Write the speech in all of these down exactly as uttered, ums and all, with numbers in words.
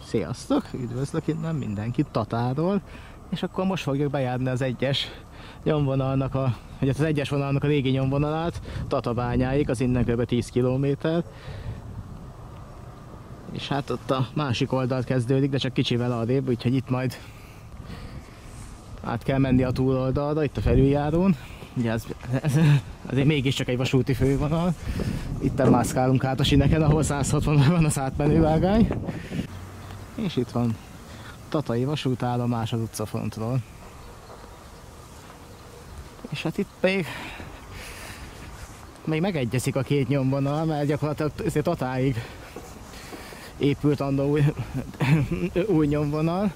Sziasztok! Üdvözlök innen mindenkit Tatáról, és akkor most fogjuk bejárni az egyes nyomvonalnak a, vagy az egyes vonalnak a régi nyomvonalát, Tatabányáig, az innen kb. tíz kilométer. És hát ott a másik oldalt kezdődik, de csak kicsivel arrébb, úgyhogy itt majd át kell menni a túloldalra, itt a felüljárón. Ugye ez, ez azért mégiscsak egy vasúti fővonal. Itten mászkálunk át a sineken, ahol száz hatvan van az átmenő vágány. És itt van Tatai vasútállomás az utcafrontról. És hát itt még, még megegyezik a két nyomvonal, mert gyakorlatilag ezért Tatáig épült annó új, új nyomvonal.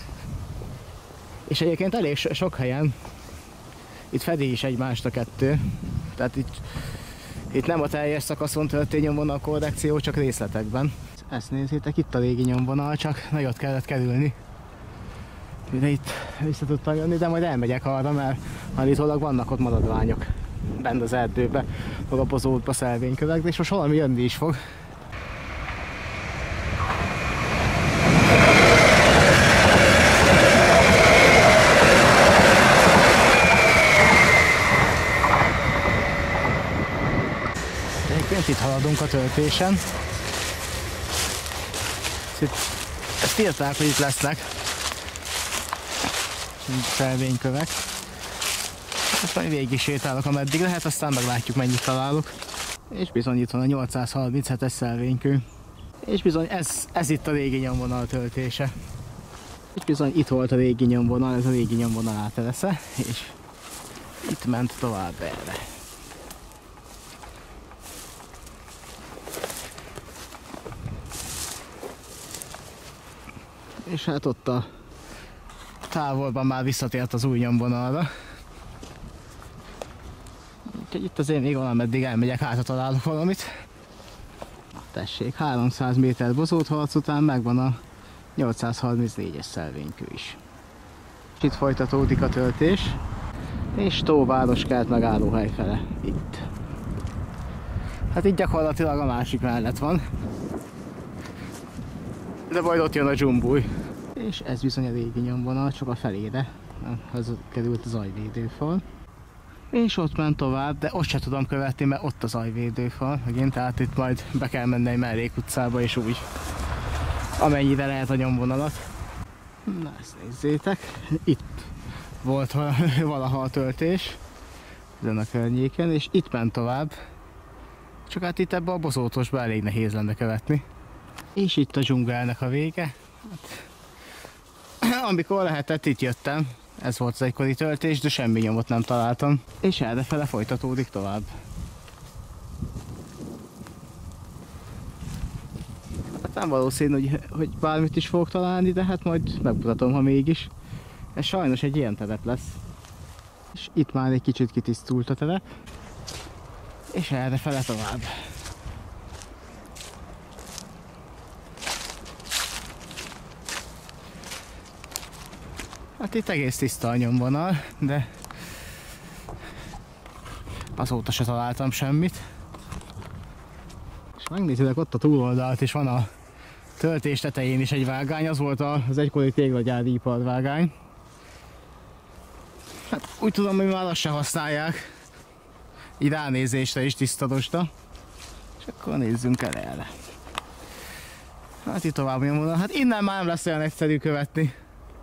És egyébként elég sok helyen itt fedi is egymást a kettő. Tehát itt, itt nem a teljes szakaszon történő nyomvonal korrekció, csak részletekben. Ezt nézzétek, itt a régi nyomvonal, csak nagyot kellett kerülni. De itt vissza tudtam jönni, de majd elmegyek arra, mert állítólag vannak ott maradványok bent az erdőbe, meg a bozótba szelvénykövek, és most valami jönni is fog. Egyébként itt haladunk a töltésen. Ezt írták, hogy itt lesznek szelvénykövek. Most majd végig sétálok, ameddig lehet, aztán meglátjuk, mennyit találok. És bizony itt van a nyolcszázharminchetes szelvénykő. És bizony ez, ez itt a régi nyomvonal töltése. És bizony itt volt a régi nyomvonal, ez a régi nyomvonal átelesze, és itt ment tovább erre. És hát ott a távolban már visszatért az új nyomvonalra. Úgyhogy itt azért még valameddig elmegyek, hát találok valamit. Tessék, háromszáz méter bozótharc után megvan a nyolcszázharmincnégyes szelvénykő is. És itt folytatódik a töltés, és Tóvároskert megállóhely fele itt. Hát itt gyakorlatilag a másik mellett van. De majd ott jön a dzsumbúj. És ez bizony a régi nyomvonal, csak a felére. Az került a zajvédőfal. És ott ment tovább, de ott se tudom követni, mert ott a zajvédőfal. Megint, tehát itt majd be kell menni egy mellékutcába, és úgy amennyire lehet a nyomvonalat. Na, ezt nézzétek. Itt volt valaha a töltés. Ezen a környéken, és itt ment tovább. Csak hát itt ebbe a bozótosba elég nehéz lenne követni. És itt a dzsungelnek a vége. Hát, amikor lehetett, itt jöttem. Ez volt az egykori töltés, de semmi nyomot nem találtam. És errefele folytatódik tovább. Hát nem valószínű, hogy, hogy bármit is fogok találni, de hát majd megmutatom, ha mégis. Ez sajnos egy ilyen telep lesz. És itt már egy kicsit kitisztult a telep. És errefele tovább. Hát itt egész tiszta a nyomvonal, de azóta se találtam semmit. És megnézitek, ott a túloldalt is van a töltés tetején is egy vágány, az volt az egykori téglagyári iparvágány. Hát úgy tudom, hogy már azt se használják, így ránézésre is tisztadosta. És akkor nézzünk el erre. Hát itt tovább nyomvonal, hát innen már nem lesz olyan egyszerű követni.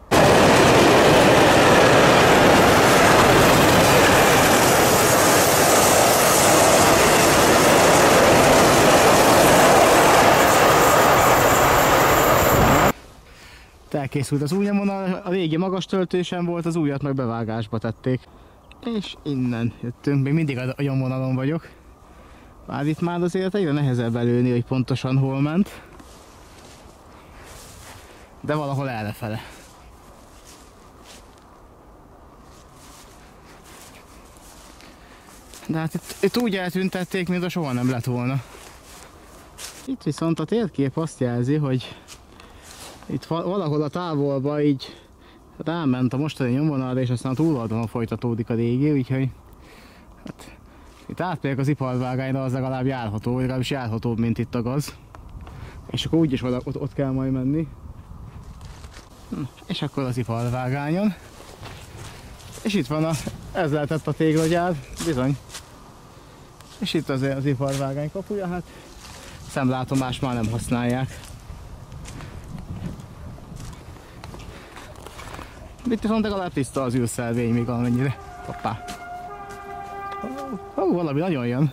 Elkészült az új nyomvonal, a régi magas töltésen volt, az újat meg bevágásba tették. És innen jöttünk, még mindig a nyomvonalon vagyok. Bár itt már azért egyre nehezebb előni, hogy pontosan hol ment. De valahol errefele. De hát itt, itt úgy eltüntették, mintha soha nem lett volna. Itt viszont a térkép azt jelzi, hogy itt valahol a távolba így ráment a mostani nyomvonalra, és aztán a túloldalon folytatódik a régi, úgyhogy hát, itt átmegyek az iparvágányra, az legalább járható, vagy legalábbis járhatóbb, mint itt a gaz. És akkor úgyis oda, ott, ott kell majd menni. És akkor az iparvágányon. És itt van a, ez lehetett a téglagyár, bizony. És itt azért az iparvágány kapuja, hát szemlátomás már nem használják. Itt viszont legalább tiszta az űrszelvény még valamennyire. Hoppá. Ó, oh, valami nagyon jön.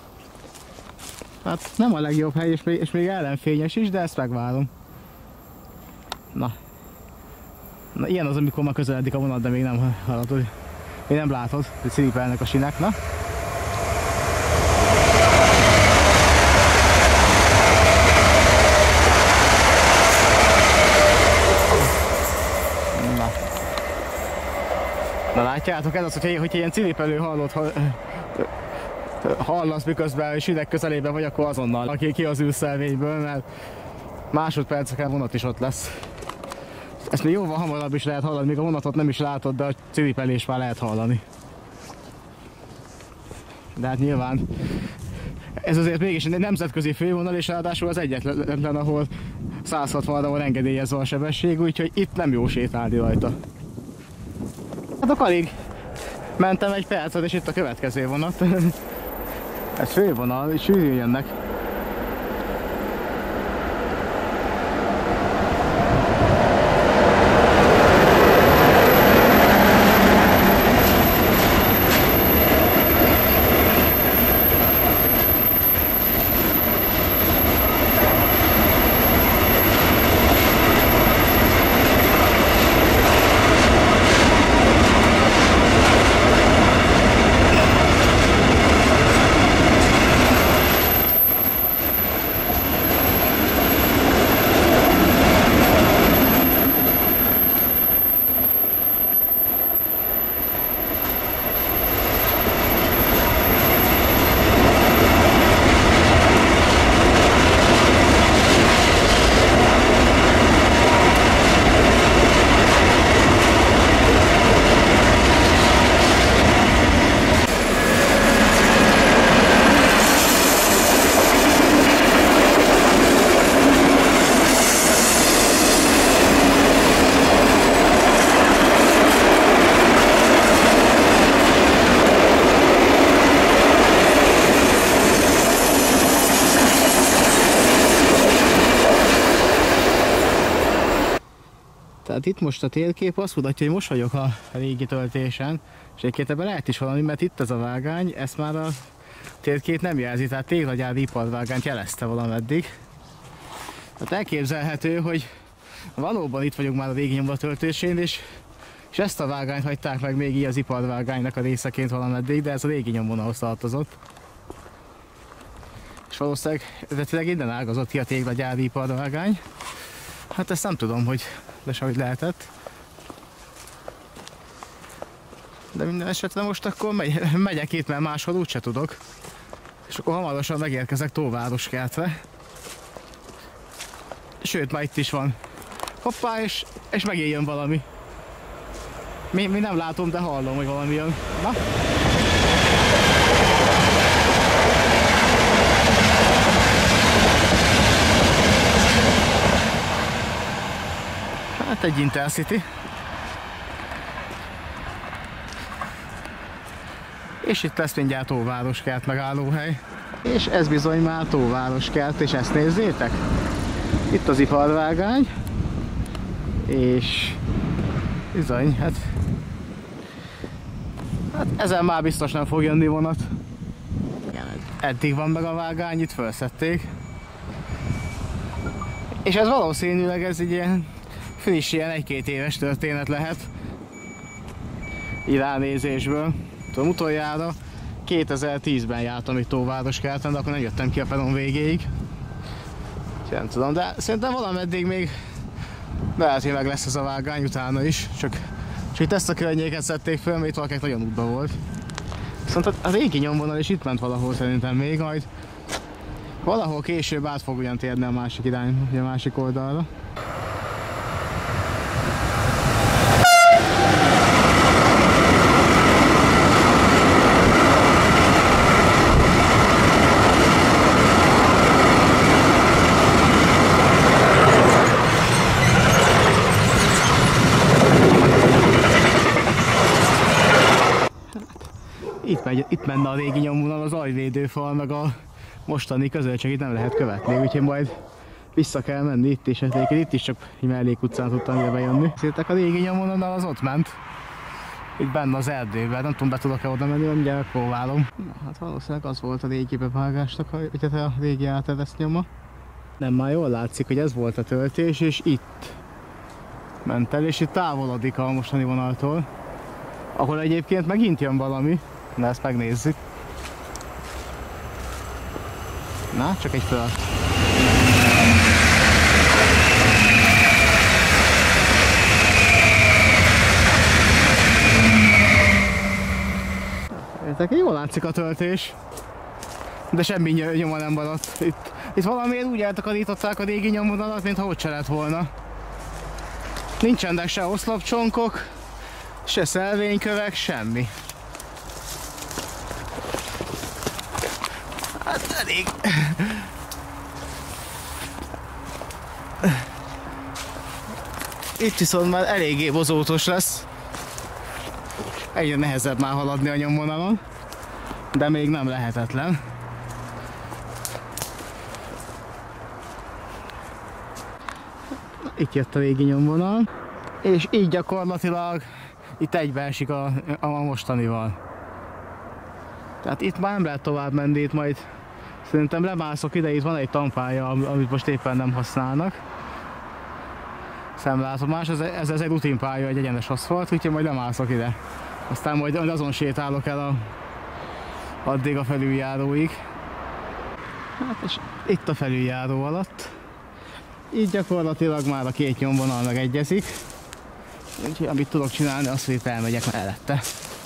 Hát nem a legjobb hely, és még, és még ellenfényes is, de ezt megvárom. Na. Na, ilyen az, amikor már közeledik a vonat, de még nem hallatod. Még nem látod, hogy szilipelnek a sinek, na. Na. Na látjátok, ez az, hogyha, hogyha ilyen cilipelő hallott, ha, hallasz, miközben sinek közelében vagy, akkor azonnal aki ki az űrszelvényből, mert másodperceken vonat is ott lesz. Ezt még jóval hamarabb is lehet hallani, még a vonatot nem is látod, de a cilipelés már lehet hallani. De hát nyilván ez azért mégis egy nemzetközi fővonal, és ráadásul az egyetlen, ahol száz hatvanra van engedélyezve a sebesség, úgyhogy itt nem jó sétálni rajta. Hát akkor alig mentem egy percet, és itt a következő vonat. Ez fővonal, sűrűn jönnek. Tehát itt most a térkép azt mutatja, hogy most vagyok a régi töltésen, és egyébként ebben lehet is valami, mert itt ez a vágány, ezt már a térkép nem jelzi, tehát téglagyári iparvágányt jelezte valameddig. Tehát elképzelhető, hogy valóban itt vagyok már a régi nyomdatöltésén, és, és ezt a vágányt hagyták meg még így az iparvágánynak a részeként valameddig, de ez a régi nyomvonalhoz tartozott. És valószínűleg eredetileg innen ágazott ki a téglagyári iparvágány. Hát ezt nem tudom, hogy de se hogy lehetett. De minden esetre most akkor megy, megyek itt, mert máshol úgyse tudok. És akkor hamarosan megérkezek Tóvároskertre. Sőt, már itt is van. Hoppá, és, és megint jön valami. Mi, mi nem látom, de hallom, hogy valami jön. Na? Hát egy Intercity. És itt lesz mindjárt Tóvároskert megállóhely. És ez bizony már Tóvároskert, és ezt nézzétek! Itt az iparvágány. És bizony, hát, hát ezen már biztos nem fog jönni vonat. Eddig van meg a vágány, itt felszették. És ez valószínűleg ez egy ilyen friss, ilyen egy-két éves történet lehet. Iránézésből. Tudom, utoljára kétezer-tízben jártam itt Tóvároskerten, de akkor nem jöttem ki a peron végéig. Nem tudom, de szerintem valameddig még lehet, hogy meg lesz ez a vágány utána is. Csak, csak itt ezt a környéket szedték föl, mert itt valakinek nagyon útba volt. Viszont a régi nyomvonal is itt ment valahol szerintem még, majd valahol később át fog ugyan térni a másik irány, a másik oldalra. megy, itt menne a régi nyomvonal, az ajvédőfal, meg a mostani között, csak itt nem lehet követni, úgyhogy majd vissza kell menni itt is, itt is csak mellékutcán tudtam bejönni. Szétek a régi nyomvonal, az ott ment. Itt benne az erdőben, nem tudom, be tudok-e oda menni, mindjárt próbálom. Na, hát valószínűleg az volt a régi bevágásnak, vagy a régi átedesz nyoma. Nem, már jól látszik, hogy ez volt a töltés, és itt ment el, és itt távolodik a mostani vonaltól. Ahol egyébként megint jön valami, de ezt megnézzük. Na, csak egy fel. Értek, jól látszik a töltés, de semmi nyoma nem maradt. Itt, itt valamiért úgy eltakarították a régi nyomvonalat, mintha ott se lett volna. Nincsenek se oszlopcsonkok, se szelvénykövek, semmi. Hát elég. Itt viszont már eléggé bozótos lesz. Egyre nehezebb már haladni a nyomvonalon, de még nem lehetetlen. Itt jött a régi nyomvonal, és így gyakorlatilag itt egybeesik a, a mostanival. Tehát itt már nem lehet tovább menni, itt majd szerintem lemászok ide, itt van egy tampája, amit most éppen nem használnak. Szemlátomás, ez, ez, ez egy rutinpálya, egy egyenes aszfalt, úgyhogy majd lemászok ide. Aztán majd azon sétálok el a, addig a felüljáróig. Hát és itt a felüljáró alatt. Így gyakorlatilag már a két nyomvonal megegyezik. Úgyhogy amit tudok csinálni, az, hogy itt elmegyek mellette.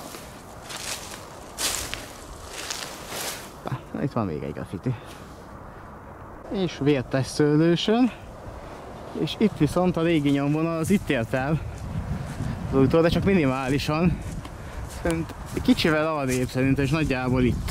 Na, itt van még egy graffiti. És vértes szőlősön. És itt viszont a régi nyomvonal az itt ért el. De csak minimálisan. Szerint kicsivel arrébb szerintem, és nagyjából itt.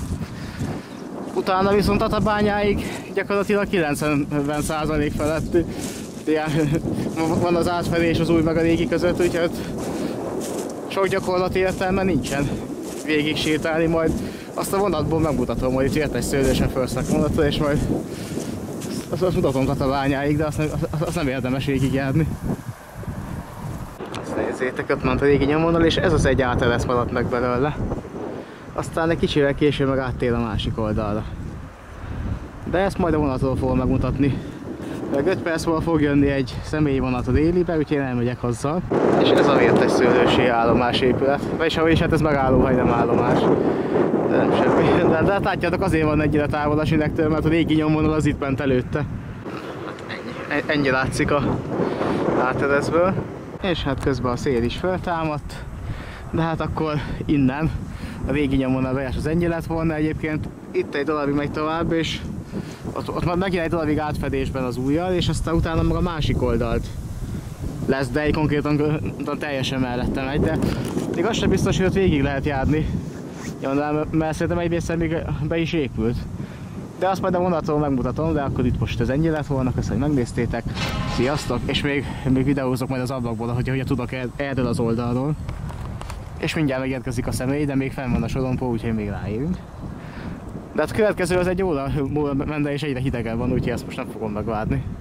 Utána viszont Tatabányáig gyakorlatilag kilencven százalék felett van az átfedés az új meg a régi között, úgyhogy sok gyakorlati értelme nincsen végig sétálni, majd azt a vonatból megmutatom, hogy itt értes szőlősen felszak vonatot, és majd azt, azt mutatom Tatabányáig, de azt nem, azt nem érdemes végigjárni. Azt nézzétek, ott ment a régi nyomvonal, és ez az egy átelesz maradt meg belőle. Aztán egy kicsivel később meg áttér a másik oldalra. De ezt majd a vonatról fogom megmutatni. öt perc múlva fog jönni egy személyi vonat a délibe, úgyhogy én elmegyek hozzá. És ez a vértes szőlősi állomás épület. Vagyis ahogy is, hát ez megállóhely, nem állomás. De nem semmi. De, de hát látjátok, azért van ennyire távol a sinektől, mert a régi nyomvonal az itt ment előtte. Ennyi, ennyi látszik a átereszből. És hát közben a szél is föltámadt. De hát akkor innen a régi nyomvonal bejás az ennyi lett volna egyébként. Itt egy darabig megy tovább, és ott, ott megint egy darabig átfedésben az újjal, és aztán utána meg a másik oldalt lesz, de egy konkrétan teljesen mellette megy, de még az sem biztos, hogy ott végig lehet járni. Ja, mert szerintem egy részen még be is épült. De azt majd a vonatról megmutatom, de akkor itt most ez ennyi lett volna, köszönöm, hogy megnéztétek. Sziasztok! És még, még videózok majd az ablakból, hogy hogy tudok erről az oldalról. És mindjárt megérkezik a személy, de még fenn van a sorompó, úgyhogy még ráérünk. De hát a következő az egy óra múlva menne, és egyre hidegebb van, úgyhogy ezt most nem fogom megvárni.